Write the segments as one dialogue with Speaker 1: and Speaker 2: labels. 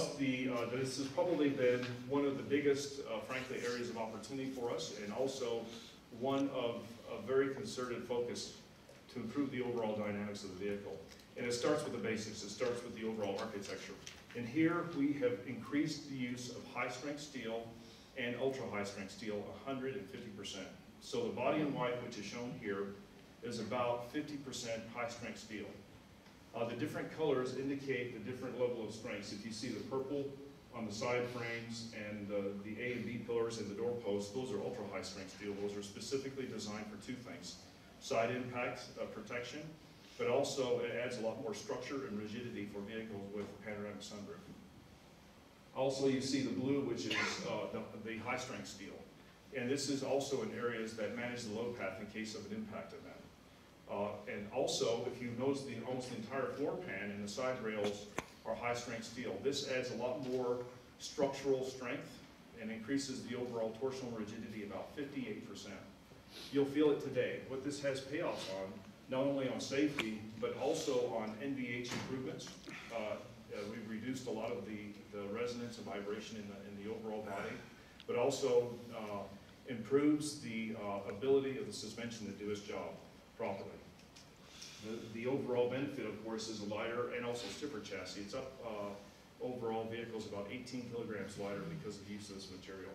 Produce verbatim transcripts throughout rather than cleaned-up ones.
Speaker 1: us, the, uh, this has probably been one of the biggest, uh, frankly, areas of opportunity for us, and also one of a very concerted focus to improve the overall dynamics of the vehicle. And it starts with the basics. It starts with the overall architecture. And here we have increased the use of high-strength steel and ultra-high-strength steel one hundred fifty percent. So the body in white, which is shown here, is about fifty percent high-strength steel. Uh, the different colors indicate the different level of strengths. If you see the purple on the side frames and uh, the A and B pillars and the door posts, those are ultra-high-strength steel. Those are specifically designed for two things: side impact uh, protection, but also it adds a lot more structure and rigidity for vehicles with panoramic sunroof. Also, you see the blue, which is uh, the, the high-strength steel. And this is also in areas that manage the load path in case of an impact event. Uh, and also, if you notice, the almost the entire floor pan and the side rails are high-strength steel. This adds a lot more structural strength and increases the overall torsional rigidity about fifty-eight percent. You'll feel it today. What this has payoffs on, not only on safety, but also on N V H improvements. Uh, uh, we've reduced a lot of the, the resonance and vibration in the, in the overall body, but also uh, improves the uh, ability of the suspension to do its job properly. The, the overall benefit, of course, is a lighter and also stiffer chassis. It's up, uh, overall vehicles about eighteen kilograms lighter because of the use of this material.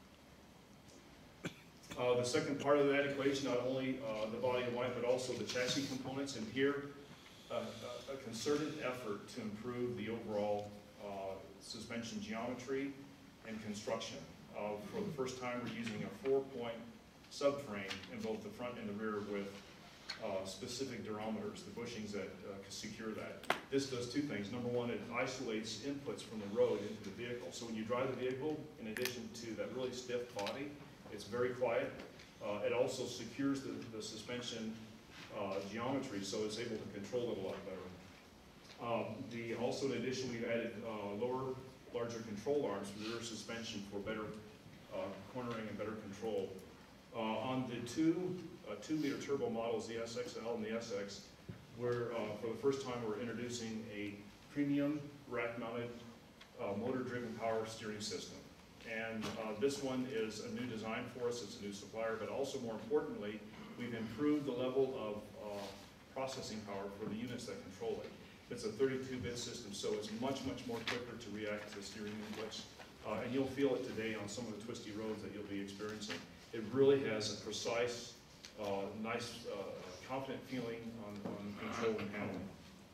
Speaker 1: Uh, the second part of that equation, not only uh, the body in white, but also the chassis components. And here, uh, a, a concerted effort to improve the overall uh, suspension geometry and construction. Uh, for the first time, we're using a four-point subframe in both the front and the rear with uh, specific durometers, the bushings that uh, secure that. This does two things. Number one, it isolates inputs from the road into the vehicle. So when you drive the vehicle, in addition to that really stiff body, it's very quiet. Uh, it also secures the, the suspension uh, geometry, so it's able to control it a lot better. Um, the, also, in addition, we've added uh, lower, larger control arms for rear suspension for better uh, cornering and better control. Uh, on the two uh, two-liter turbo models, the S X L and the S X, we're, uh, for the first time, we're introducing a premium rack-mounted uh, motor-driven power steering system. And uh, this one is a new design for us, it's a new supplier, but also more importantly, we've improved the level of uh, processing power for the units that control it. It's a thirty-two bit system, so it's much, much more quicker to react to steering inputs. Uh, and you'll feel it today on some of the twisty roads that you'll be experiencing. It really has a precise, uh, nice, uh, confident feeling on, on control and handling.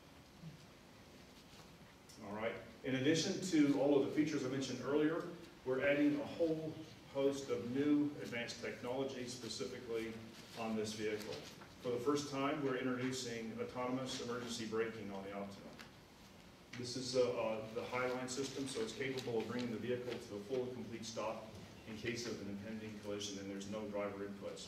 Speaker 1: All right. In addition to all of the features I mentioned earlier, we're adding a whole host of new advanced technology specifically on this vehicle. For the first time, we're introducing autonomous emergency braking on the Optima. This is uh, uh, the Highline system, so it's capable of bringing the vehicle to a full and complete stop in case of an impending collision and there's no driver inputs.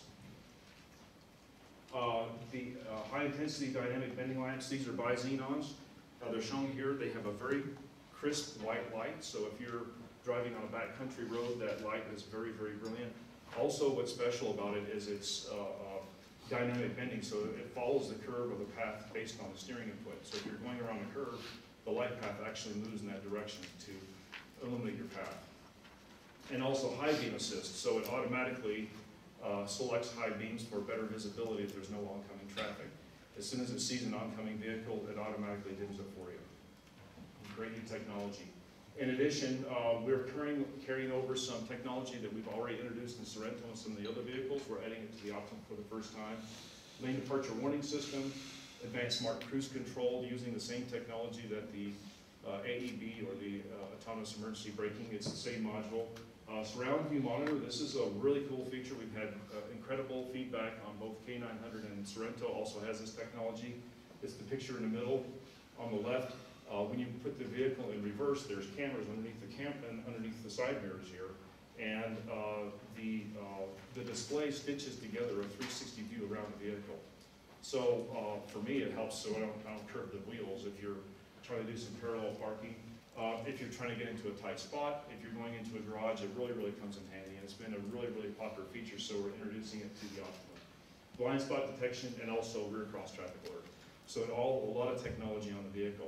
Speaker 1: Uh, the uh, high-intensity dynamic bending lamps, these are bi-xenons. Uh, they're shown here. They have a very crisp white light, so if you're driving on a backcountry road, that light is very, very brilliant. Also, what's special about it is it's uh, uh, dynamic bending, so it follows the curve of the path based on the steering input. So if you're going around the curve, the light path actually moves in that direction to illuminate your path. And also high beam assist, so it automatically uh, selects high beams for better visibility if there's no oncoming traffic. As soon as it sees an oncoming vehicle, it automatically dims it for you. Great new technology. In addition, uh, we're carrying, carrying over some technology that we've already introduced in Sorento and some of the other vehicles. We're adding it to the Optima for the first time. Lane departure warning system, advanced smart cruise control using the same technology that the uh, A E B or the uh, autonomous emergency braking, it's the same module. Uh, surround view monitor, this is a really cool feature. We've had uh, incredible feedback on both K nine hundred and Sorento also has this technology. It's the picture in the middle. On the left, Uh, when you put the vehicle in reverse, there's cameras underneath the cam and underneath the side mirrors here, and uh, the uh, the display stitches together a three sixty view around the vehicle. So uh, for me, it helps so I don't, I don't curve the wheels if you're trying to do some parallel parking. Uh, if you're trying to get into a tight spot, if you're going into a garage, it really, really comes in handy, and it's been a really, really popular feature. So we're introducing it to the Optima. Blind spot detection and also rear cross traffic alert. So it all a lot of technology on the vehicle.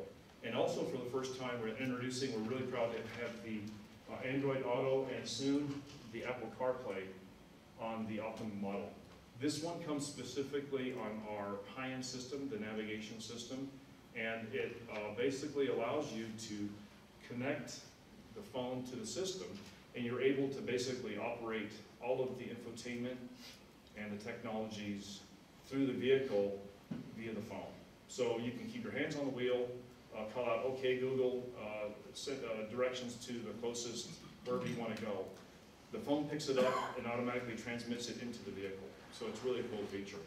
Speaker 1: And also for the first time, we're introducing, we're really proud to have the uh, Android Auto and soon the Apple CarPlay on the Optima model. This one comes specifically on our high-end system, the navigation system, and it uh, basically allows you to connect the phone to the system, and you're able to basically operate all of the infotainment and the technologies through the vehicle via the phone. So you can keep your hands on the wheel, uh, call out, okay, Google, uh, send uh, directions to the closest wherever you want to go. The phone picks it up and automatically transmits it into the vehicle. So it's really a cool feature.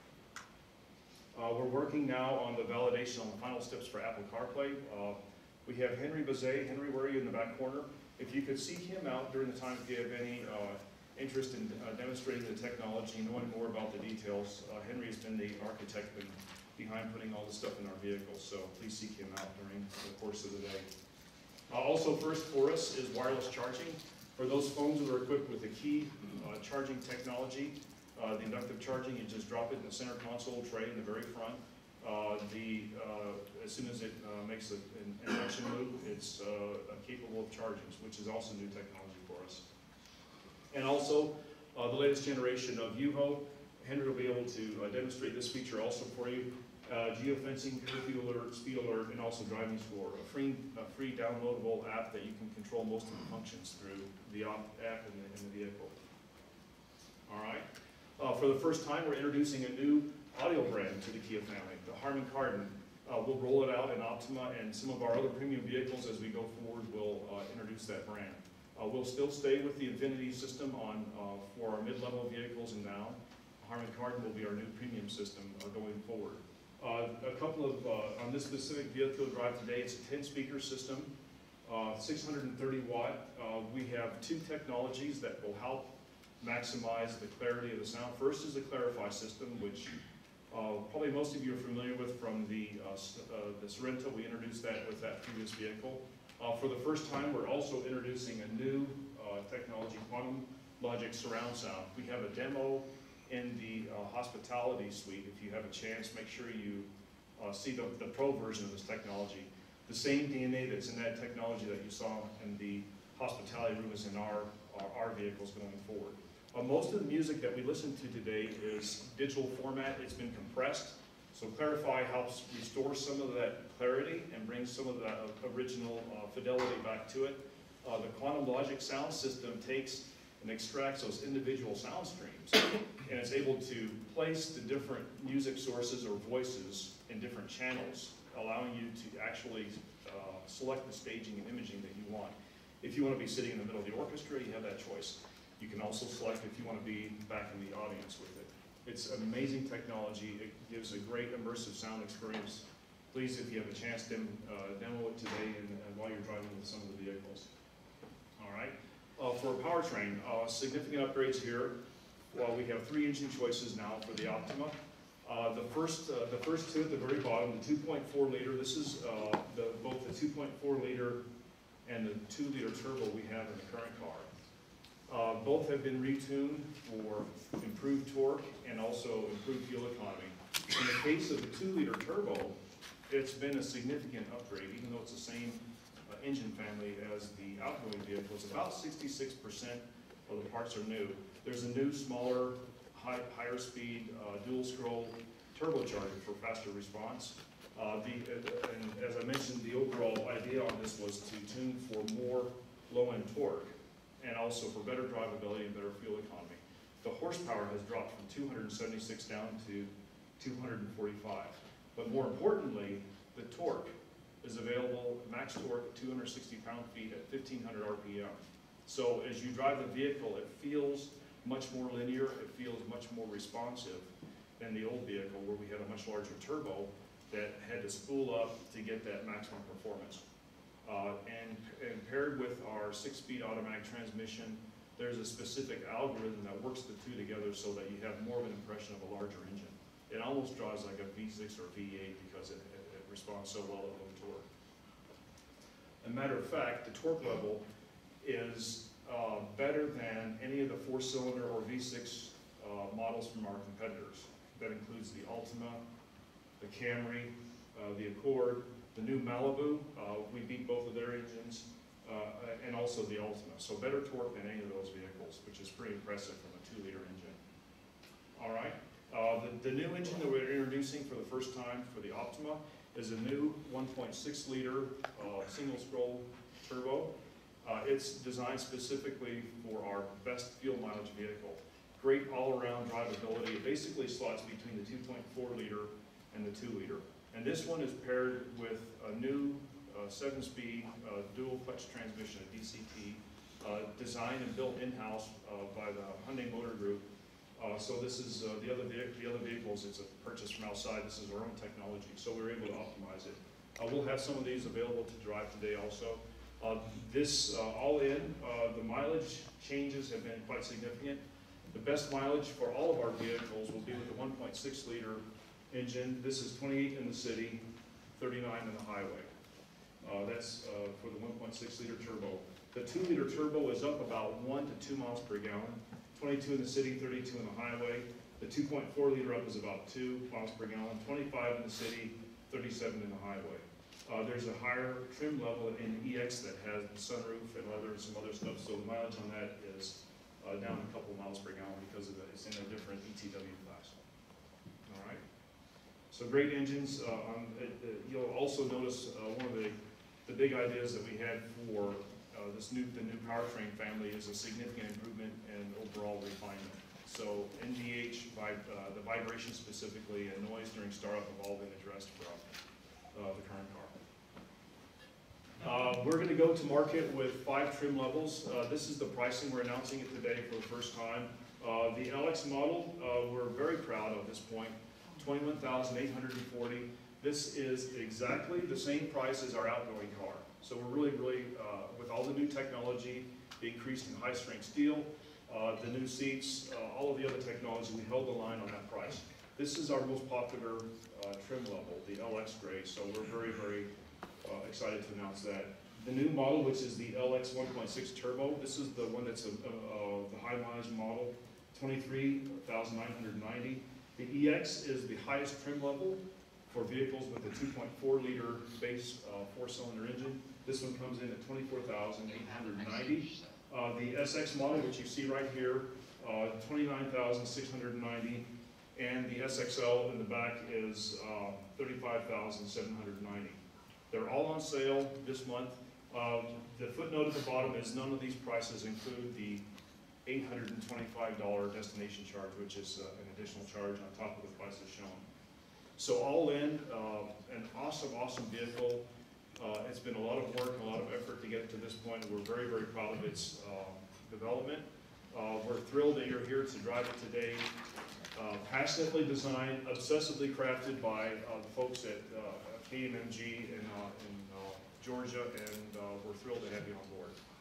Speaker 1: Uh, we're working now on the validation on the final steps for Apple CarPlay. Uh, we have Henry Bazet. Henry, where are you in the back corner? If you could seek him out during the time if you have any uh, interest in uh, demonstrating the technology, knowing more about the details. Uh, Henry has been the architect and behind putting all this stuff in our vehicles, so please seek him out during the course of the day. Uh, also first for us is wireless charging. For those phones that are equipped with the key uh, charging technology, uh, the inductive charging, you just drop it in the center console tray in the very front. Uh, the, uh, as soon as it uh, makes a, an induction loop, it's uh, capable of charging, which is also new technology for us. And also, uh, the latest generation of U H O. Henry will be able to uh, demonstrate this feature also for you. Uh, geofencing, curfew alert, speed alert, and also driving score. A free, a free downloadable app that you can control most of the functions through the app in the, in the vehicle. All right. Uh, for the first time, we're introducing a new audio brand to the Kia family, the Harman Kardon. Uh, we'll roll it out in Optima and some of our other premium vehicles as we go forward. We'll uh, introduce that brand. Uh, we'll still stay with the Infinity system on uh, for our mid-level vehicles and down. Harman Kardon will be our new premium system uh, going forward. Uh, a couple of, uh, on this specific vehicle drive today, it's a ten speaker system, uh, six hundred thirty watt. Uh, we have two technologies that will help maximize the clarity of the sound. First is the Clarify system, which uh, probably most of you are familiar with from the, uh, uh, the Sorento. We introduced that with that previous vehicle. Uh, for the first time, we're also introducing a new uh, technology, quantum logic surround sound. We have a demo in the uh, hospitality suite. If you have a chance, make sure you uh, see the, the pro version of this technology. The same D N A that's in that technology that you saw in the hospitality room is in our, our, our vehicles going forward. Uh, most of the music that we listen to today is digital format. It's been compressed. So Clarify helps restore some of that clarity and bring some of that original uh, fidelity back to it. Uh, the quantum logic sound system takes and extracts those individual sound streams, and it's able to place the different music sources or voices in different channels, allowing you to actually uh, select the staging and imaging that you want. If you want to be sitting in the middle of the orchestra, you have that choice. You can also select if you want to be back in the audience with it. It's amazing technology. It gives a great immersive sound experience. Please, if you have a chance, dem uh, demo it today and, and while you're driving with some of the vehicles. All right. Uh, for powertrain, uh, significant upgrades here. Well, we have three engine choices now for the Optima. Uh, the first, uh, the first two at the very bottom, the two point four liter. This is uh, the, both the two point four liter and the two liter turbo we have in the current car. Uh, both have been retuned for improved torque and also improved fuel economy. In the case of the two liter turbo, it's been a significant upgrade, even though it's the same uh, engine family as the outgoing vehicle. It's about sixty-six percent of the parts are new. There's a new, smaller, high, higher speed uh, dual scroll turbocharger for faster response. Uh, the, uh, and as I mentioned, the overall idea on this was to tune for more low-end torque and also for better drivability and better fuel economy. The horsepower has dropped from two hundred seventy-six down to two hundred forty-five. But more importantly, the torque is available, max torque at two hundred sixty pound-feet at fifteen hundred R P M. So as you drive the vehicle, it feels much more linear, it feels much more responsive than the old vehicle where we had a much larger turbo that had to spool up to get that maximum performance. Uh, and, and paired with our six-speed automatic transmission, there's a specific algorithm that works the two together so that you have more of an impression of a larger engine. It almost drives like a V six or V eight because it, it, it responds so well at low torque. As a matter of fact, the torque level is uh, better than any of the four-cylinder or V six uh, models from our competitors. That includes the Altima, the Camry, uh, the Accord, The new Malibu, uh, we beat both of their engines, uh, and also the Optima. So better torque than any of those vehicles, which is pretty impressive from a two liter engine. All right, uh, the, the new engine that we're introducing for the first time for the Optima is a new one point six liter uh, single scroll turbo. Uh, it's designed specifically for our best fuel mileage vehicle. Great all-around drivability. It basically slots between the two point four liter and the two liter. And this one is paired with a new uh, seven speed uh, dual clutch transmission, a D C T, uh, designed and built in-house uh, by the Hyundai Motor Group. Uh, so this is uh, the other the other vehicles. It's a purchase from outside. This is our own technology, so we're able to optimize it. Uh, we'll have some of these available to drive today also. Uh, this uh, all in, uh, the mileage changes have been quite significant. The best mileage for all of our vehicles will be with the one point six liter engine. This is twenty-eight in the city, thirty-nine in the highway. Uh, that's uh, for the one point six liter turbo. The two liter turbo is up about one to two miles per gallon. twenty-two in the city, thirty-two in the highway. The two point four liter up is about two miles per gallon. twenty-five in the city, thirty-seven in the highway. Uh, there's a higher trim level in the E X that has the sunroof and leather and some other stuff, so the mileage on that is uh, down a couple miles per gallon because of the, it's in a different E T W class. All right. So great engines. Uh, um, it, it, you'll also notice uh, one of the, the big ideas that we had for uh, this new the new powertrain family is a significant improvement in overall refinement. So N V H, vib, uh, the vibration specifically, and noise during startup have all been addressed from uh, the current car. Uh, we're going to go to market with five trim levels. Uh, this is the pricing. We're announcing it today for the first time. Uh, the L X model, uh, we're very proud of this point, twenty-one thousand eight hundred forty dollars. This is exactly the same price as our outgoing car. So we're really, really, uh, with all the new technology, the increase in high-strength steel, uh, the new seats, uh, all of the other technology, we held the line on that price. This is our most popular uh, trim level, the L X Gray, so we're very, very uh, excited to announce that. The new model, which is the L X one point six Turbo, this is the one that's a, a, a, the high mileage model, twenty-three thousand nine hundred ninety dollars. The E X is the highest trim level for vehicles with a two point four liter base uh, four-cylinder engine. This one comes in at twenty-four thousand eight hundred ninety dollars. Uh, the S X model, which you see right here, uh, twenty-nine thousand six hundred ninety dollars. And the S X L in the back is uh, thirty-five thousand seven hundred ninety dollars. They're all on sale this month. Uh, the footnote at the bottom is none of these prices include the eight hundred twenty-five dollar destination charge, which is uh, an additional charge on top of the prices shown. So all in, uh, an awesome, awesome vehicle. Uh, it's been a lot of work, a lot of effort to get it to this point. We're very, very proud of its uh, development. Uh, we're thrilled that you're here to drive it today. Uh, passionately designed, obsessively crafted by uh, the folks at uh, K I A M G in, uh, in uh, Georgia, and uh, we're thrilled to have you on board.